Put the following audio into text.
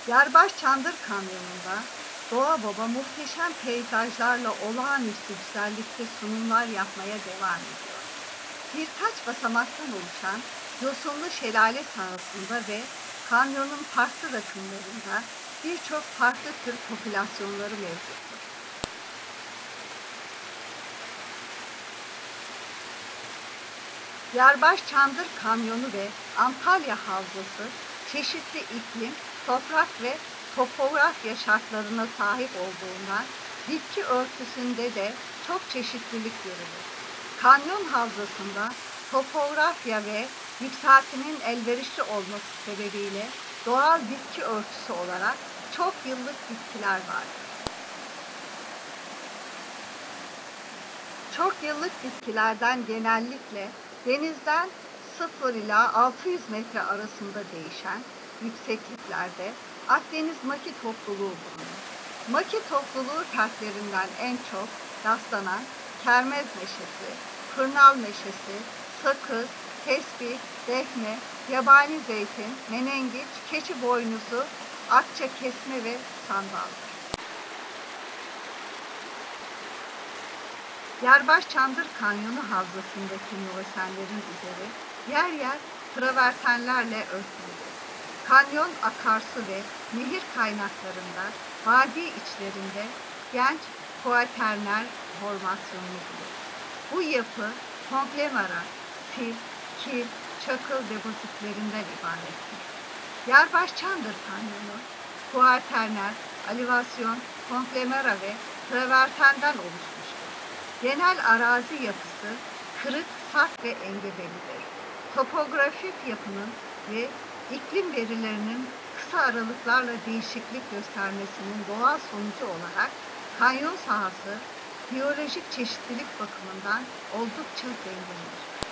Yarbaş Çandır Kanyonu'nda Doğa Baba muhteşem peyzajlarla olağanüstü güzellikte sunumlar yapmaya devam ediyor. Birkaç basamaktan oluşan yosunlu şelale sahasında ve kanyonun farklı rakımlarında birçok farklı tür popülasyonları mevcuttur. Yarbaş Çandır Kanyonu ve Antalya Havzası çeşitli iklim, toprak ve topografya şartlarına sahip olduğundan bitki örtüsünde de çok çeşitlilik görülür. Kanyon havzasında topografya ve yükseltinin elverişli olması sebebiyle doğal bitki örtüsü olarak çok yıllık bitkiler vardır. Çok yıllık bitkilerden genellikle denizden 0 ila 600 metre arasında değişen yüksekliklerde Akdeniz maki topluluğu bulunur. Maki topluluğu fertlerinden en çok rastlanan kermez meşesi, kırnal meşesi, sakız, tespih, defne, yabani zeytin, menengiç, keçi boynuzu, akça kesme ve sandaldır. Yarbaş Çandır Kanyonu havzasındaki nüvesenlerin üzeri yer yer travertenlerle örtülüdür. Kanyon akarsu ve nehir kaynaklarında, vadi içlerinde genç kuaternler formasyonunu bulur. Bu yapı konglomerat, sil, kil, çakıl depozitlerinden ibarettir. Yarbaş Çandır Kanyonu, kuaterner, alivasyon, konglomerat ve travertenden oluşmuştur. Genel arazi yapısı kırık, sert ve engebelidir. Topografik yapının ve iklim verilerinin kısa aralıklarla değişiklik göstermesinin doğal sonucu olarak kanyon sahası biyolojik çeşitlilik bakımından oldukça zengindir.